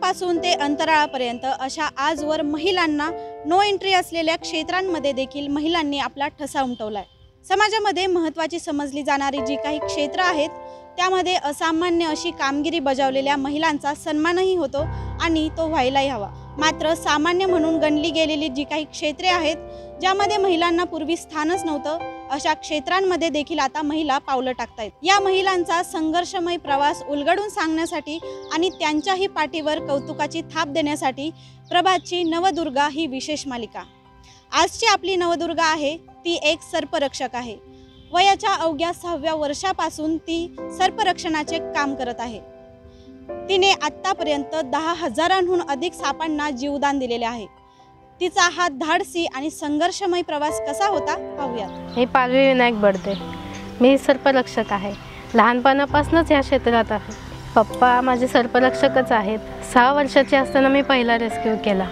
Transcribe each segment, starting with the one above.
जमिनीपासून ते अंतराळापर्यंत अशा आजवर महिलांना नो एंट्री असलेल्या क्षेत्रांमध्ये देखील महिलांनी आपला ठसा उमटवलाय। समाजामध्ये महत्त्वाची समजली जाणारी जी काही क्षेत्र आहेत त्यामध्ये असामान्य अशी कामगिरी बजावलेल्या महिलांचा सन्मानही होतो आणि तो व्हायलाही हवा। मात्र सामान्य म्हणून गणली गेलेली जी काही क्षेत्रे आहेत ज्यामध्ये महिलांना पूर्वी स्थानच नव्हतं अशा क्षेत्रांमध्ये देखील आता महिला पावलं टाकतायत। या महिलांचा संघर्षमय प्रवास उलगडून सांगण्यासाठी आणि त्यांच्याही पाठीवर कौतुकाची थाप देण्यासाठी प्रभातची नवदुर्गा ही विशेष मालिका। आजची आपली नवदुर्गा आहे ती एक सर्परक्षक आहे। वयाच्या अवघ्या 6व्या वर्षापासून ती सर्परक्षणाचे काम करत आहे। तिने आतापर्यंत 10,000हून अधिक सापांना जीवदान दिलेले आहे। तिचा हा धाडसी आणि संघर्षमय प्रवास कसा होता पाहूयात। मी पालवी विनायक बडदे, मी सर्परक्षक आहे। लहानपणापासूनच या क्षेत्रात आहे। पप्पा माझे सर्परक्षकच आहेत। 6 वर्षाची असताना मी पहिला रेस्क्यू केला।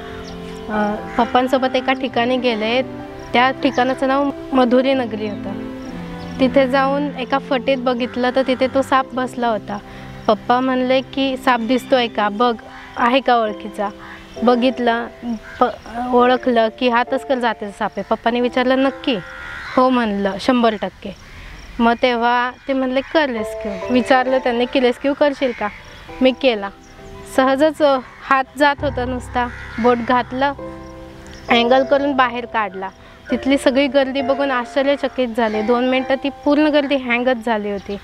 पप्पांसोबत एका ठिकाणी गेले, त्या ठिकाणाचं नाव मधुरी नगरी होतं। तिथे जाऊन एका फटीत बघितलं तर तिथे तो साप बसला होता। पप्पा म्हणले की साप दिसतोय का बघ, आहे का ओळखीचा। बघितलं, ओळखलं की हा तस्कर जातीचा साप आहे। पप्पाने विचारलं नक्की? हो म्हणलं 100%। मग तेव्हा ते म्हणले कर रेस्क्यू। विचारलं त्यांनी की रेस्क्यू करशील का? मी केला। सहजच हात जात होता नुसता, बोट घातलं, अँगल करून बाहेर काढला। तिथली सगळी गर्दी बघून आश्चर्यचकित झाले। 2 मिनटं ती पूर्ण गर्दी हँगच झाली होती।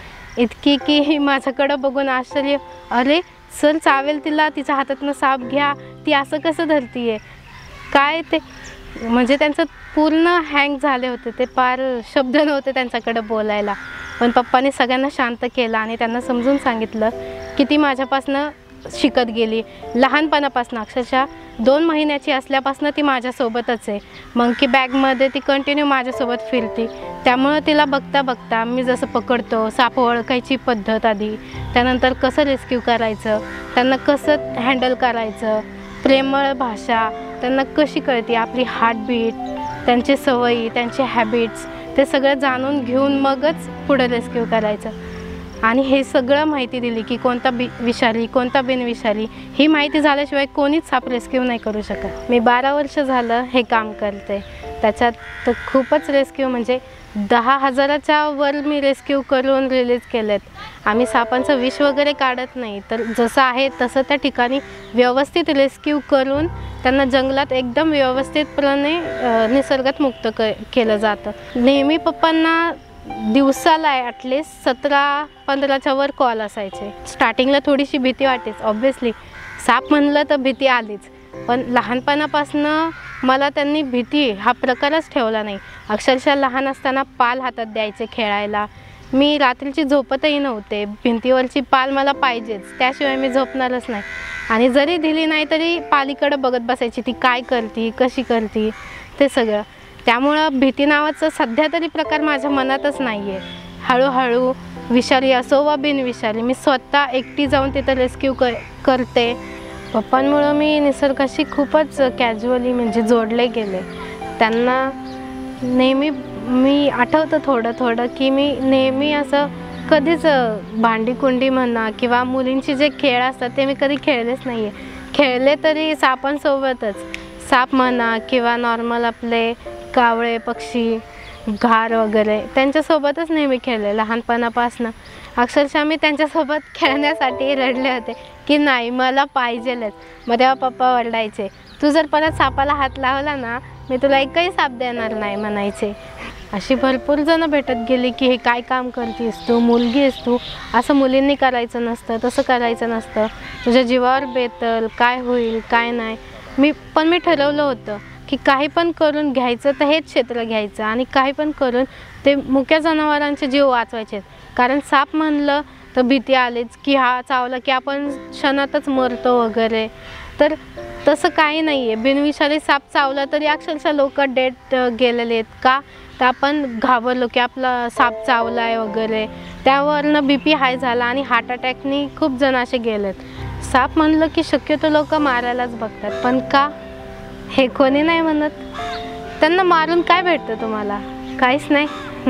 इतकी की माझ्याकडं बघून आश्चर्य, अरे सर चावेल तिला, तिच्या हातातनं साप घ्या, ती असं कसं धरतीये काय ते, म्हणजे त्यांचं पूर्ण हँग झाले होते ते, पार शब्द नव्हते त्यांच्याकडं बोलायला। पण पप्पांनी सगळ्यांना शांत केलं आणि त्यांना समजून सांगितलं की ती माझ्यापासनं शिकत गेली। लहानपणापासून अक्षरशः 2 महिन्याची असल्यापासून ती माझ्यासोबतच आहे। मंकी बॅगमध्ये ती कंटिन्यू माझ्यासोबत फिरती। त्यामुळं तिला बघता बघता मी जसं पकडतो, साप ओळखायची पद्धत आधी, त्यानंतर कसं रेस्क्यू करायचं, त्यांना कसं हँडल करायचं, प्रेमळ भाषा त्यांना कशी कळते, आपली हार्टबीट, त्यांचे सवयी, त्यांचे हॅबिट्स, ते सगळं जाणून घेऊन मगच पुढे रेस्क्यू करायचं। आणि हे सगळं माहिती दिली की कोणता विषारी कोणता बिनविषारी, ही माहिती झाल्याशिवाय कोणीच साप रेस्क्यू नाही करू शकत। मी 12 वर्ष झालं हे काम करते। त्याच्यात तर खूपच रेस्क्यू, म्हणजे 10,000च्या वर मी रेस्क्यू करून रिलीज केलेत। आम्ही सापांचं विष वगैरे काढत नाही, तर जसं आहे तसं त्या ठिकाणी व्यवस्थित रेस्क्यू करून त्यांना जंगलात एकदम व्यवस्थितपणे निसर्गात मुक्त केलं जातं। नेहमी पप्पांना दिवसाला ॲटलिस्ट 17-15च्या वर कॉल असायचे। स्टार्टिंगला थोडीशी भीती वाटेच, ऑब्व्हियसली साप म्हणलं तर भीती आलीच, पण लहानपणापासनं मला त्यांनी भीती हा प्रकारच ठेवला नाही। अक्षरशः लहान असताना पाल हातात द्यायचे खेळायला, मी रात्रीची झोपतही नव्हते, भिंतीवरची पाल मला पाहिजेच, त्याशिवाय मी झोपणारच नाही। आणि जरी दिली नाही तरी पालीकडे बघत बसायची, ती काय करती, कशी करती, ते सगळं। त्यामुळं भीती नावाचा सध्या तरी प्रकार माझ्या मनातच नाही आहे। हळूहळू विषारी असो वा बिनविषारी मी स्वतः एकटी जाऊन तिथं रेस्क्यू करते। पप्पांमुळं मी निसर्गाशी खूपच कॅज्युअली म्हणजे जोडले गेले। त्यांना नेहमी मी आठवतं थोडं थोडं की मी नेहमी असं कधीच भांडीकुंडी म्हणा किंवा मुलींची जे खेळ असतात ते मी कधी खेळलेच नाही आहे। खेळले तरी सापांसोबतच, साप म्हणा किंवा नॉर्मल आपले कावळे पक्षी, घार वगैरे, त्यांच्यासोबतच नेहमी खेळले लहानपणापासून। अक्षरशः मी त्यांच्यासोबत खेळण्यासाठी रडले होते की नाही मला पाहिजेलच। मग तेव्हा पप्पा ओरडायचे, तू जर परत सापाला हात लावला ना मी तुला एकही साप देणार नाही म्हणायचे। अशी भरपूर जणं भेटत गेली की हे काय काम करतेस तू, मुलगी आहेस तू, असं मुलींनी करायचं नसतं, तसं करायचं नसतं, तुझ्या जीवावर बेतल, काय होईल काय नाही। मी ठरवलं होतं की काही पण करून घ्यायचं तर हेच क्षेत्र घ्यायचं आणि काही पण करून ते मुक्या जनावरांचे जीव वाचवायचे। कारण साप म्हणलं तर भीती आलीच की हा चावला की आपण क्षणातच मरतो वगैरे, तर तसं काही नाही आहे। बिनविषारी साप चावला तरी अक्षरशः लोक डेथ गेलेले आहेत का, तर आपण घाबरलो की आपला साप चावला आहे वगैरे, त्यावरनं BP हाय झाला आणि हार्ट अटॅकनी खूप जण असे गेलेत। साप म्हणलं की शक्यतो लोक मारायलाच बघतात, पण का हे कोणी नाही म्हणत। त्यांना मारून काय भेटतं तुम्हाला? काहीच नाही।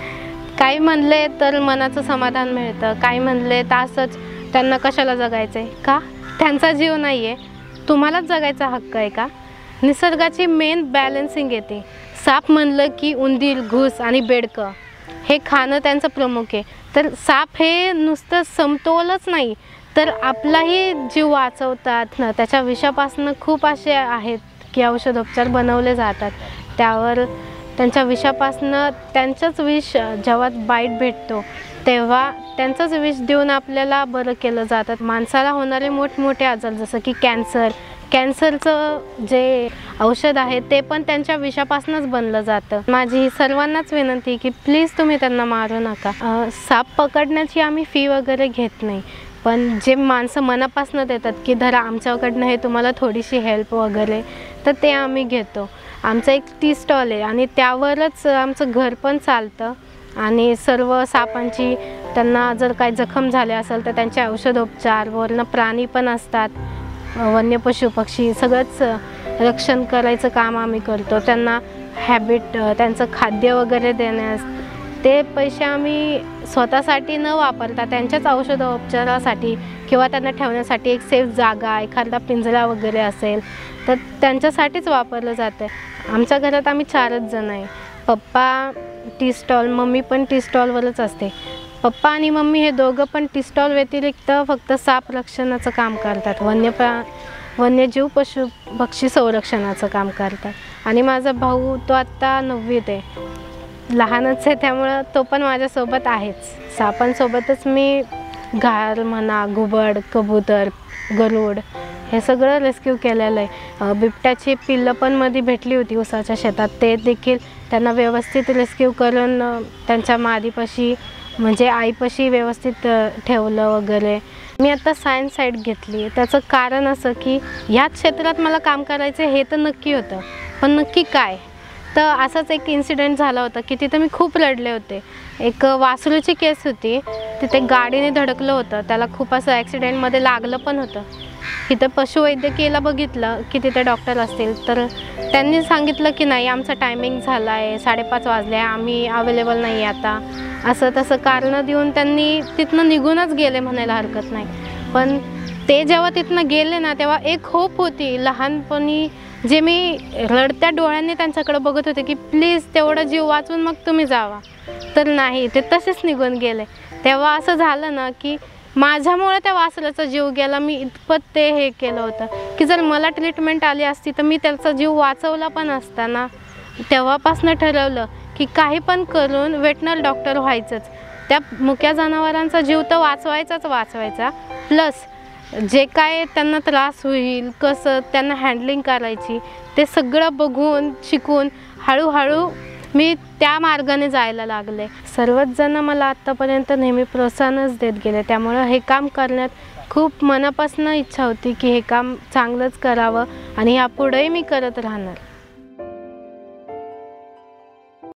काही म्हणले तर मनाचं समाधान मिळतं, काही म्हणले तर असंच त्यांना कशाला जगायचं आहे का, त्यांचा जीव नाही आहे, तुम्हालाच जगायचा हक्क आहे का? निसर्गाची मेन बॅलन्सिंग येते. साप म्हणलं की उंदीर, घूस आणि बेडकं हे खाणं त्यांचं प्रमुख आहे. तर साप हे नुसतं समतोलच नाही तर आपलाही जीव वाचवतात ना. त्याच्या विषापासून खूप असे आहेत की औषधोपचार बनवले जातात. त्यावर त्यांच्या विषापासनं त्यांचंच विष जेव्हा बाईट भेटतो तेव्हा त्यांचंच विष देऊन आपल्याला बरं केलं जातं. माणसाला होणारे मोठमोठे आजार जसं की कॅन्सरचं जे औषध आहे ते पण त्यांच्या विषापासूनच बनलं जातं. माझी सर्वांनाच विनंती की प्लीज तुम्ही त्यांना मारू नका. साप पकडण्याची आम्ही फी वगैरे घेत नाही, पण जे माणसं मनापासून देतात की धरा आमच्याकडनं हे तुम्हाला थोडीशी हेल्प वगैरे, तर ते आम्ही घेतो. आमचा एक टी स्टॉल आहे आणि त्यावरच आमचं घर पण चालतं. आणि सर्व सापांची त्यांना जर काही जखम झाले असेल तर त्यांचे औषधोपचार, वरनं प्राणी पण असतात, वन्य पशु पक्षी सगळंच रक्षण करायचं काम आम्ही करतो. त्यांना हॅबिट, त्यांचं खाद्य वगैरे देण्यास ते पैसे आम्ही स्वतःसाठी न वापरता त्यांच्याच औषधोपचारासाठी किंवा त्यांना ठेवण्यासाठी एक सेफ जागा, एखादा पिंजरा वगैरे असेल तर त्यांच्यासाठीच वापरलं जातं. आमच्या घरात आम्ही 4च जण आहे. पप्पा टी स्टॉल, मम्मी पण टी स्टॉलवरच असते. पप्पा आणि मम्मी हे दोघं पण टी स्टॉल व्यतिरिक्त फक्त साप रक्षणाचं काम करतात, वन्यजीव पशु पक्षी संरक्षणाचं काम करतात. आणि माझा भाऊ तो आत्ता 9वीत आहे, लहानच आहे, त्यामुळं तो पण माझ्यासोबत आहेच. सापांसोबतच मी घार म्हणा, घुबड, कबूतर, गरुड हे सगळं रेस्क्यू केलेलं आहे. बिबट्याची पिल्लं पण मध्ये भेटली होती उसाच्या शेतात, ते देखील त्यांना व्यवस्थित रेस्क्यू करून त्यांच्या मादीपाशी म्हणजे आईपाशी व्यवस्थित ठेवलं वगैरे. मी आता सायन्स साईड घेतली. त्याचं कारण असं की ह्याच क्षेत्रात मला काम करायचं हे तर नक्की होतं, पण नक्की काय, तर असाच एक इन्सिडेंट झाला होता की तिथं मी खूप रडले होते. एक वासरूची केस होती, तिथे गाडीने धडकलं होतं, त्याला खूप असं ॲक्सिडेंटमध्ये लागलं पण होतं. तिथं पशुवैद्यकीयला बघितलं की तिथे डॉक्टर असतील, तर त्यांनी सांगितलं की नाही आमचा टायमिंग झाला आहे, 5:30 वाजले, आम्ही अवेलेबल नाही आहे आता, असं तसं कारणं देऊन त्यांनी तिथनं निघूनच गेले म्हणायला हरकत नाही. पण ते जेव्हा तिथनं गेले ना तेव्हा एक होप होती लहानपणी, जे मी रडत्या डोळ्यांनी त्यांच्याकडे बघत होते की प्लीज तेवढा जीव वाचून मग तुम्ही जावा, तर नाही, ते तसेच निघून गेले. तेव्हा असं झालं ना की माझ्यामुळे त्या वासराचा जीव गेला. मी इतपत ते हे केलं होतं की जर मला ट्रीटमेंट आली असती तर मी त्याचा जीव वाचवला पण असता ना. तेव्हापासून ठरवलं की काही पण करून वेटनरी डॉक्टर व्हायचंच. त्या मुक्या जनावरांचा जीव तर वाचवायचा, प्लस जे काय त्यांना त्रास होईल, कसं त्यांना हँडलिंग करायची, ते सगळं बघून शिकून हळूहळू मी त्या मार्गाने जायला लागले. सर्वच जण मला आत्तापर्यंत नेहमी प्रोत्साहनच देत गेले, त्यामुळं हे काम करण्यात खूप मनापासून इच्छा होती की हे काम चांगलंच करावं आणि यापुढेही मी करत राहणार.